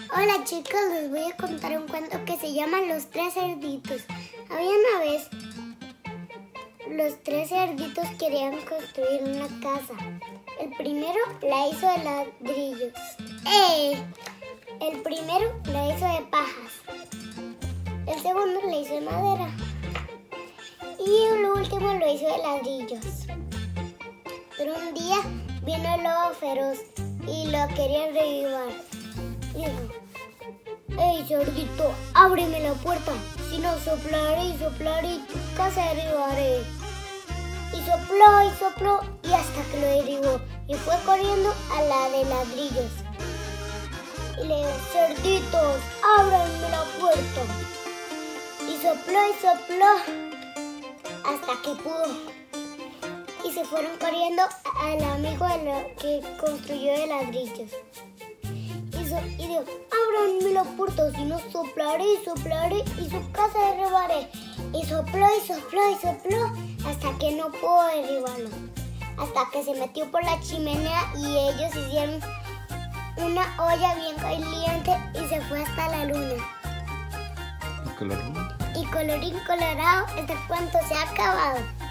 Hola chicos, les voy a contar un cuento que se llama Los Tres Cerditos. Había una vez, los tres cerditos querían construir una casa. El primero la hizo de ladrillos. El primero la hizo de pajas. El segundo la hizo de madera. Y el último lo hizo de ladrillos. Pero un día vino el lobo feroz y lo quería revivir. Dijo: "Ey, cerdito, ábreme la puerta, si no soplaré y soplaré y tu casa derribaré". Y sopló y hasta que lo derribó y fue corriendo a la de ladrillos. Y le dijo: "Cerditos, ábranme la puerta". Y sopló hasta que pudo. Y se fueron corriendo al amigo de lo que construyó de ladrillos. Y dijo: "Ábranme la puerta, si no soplaré y soplaré y su casa derribaré". Y sopló hasta que no pudo derribarlo. Hasta que se metió por la chimenea y ellos hicieron una olla bien caliente y se fue hasta la luna. ¿Y colorín? Y colorín colorado, este cuento se ha acabado.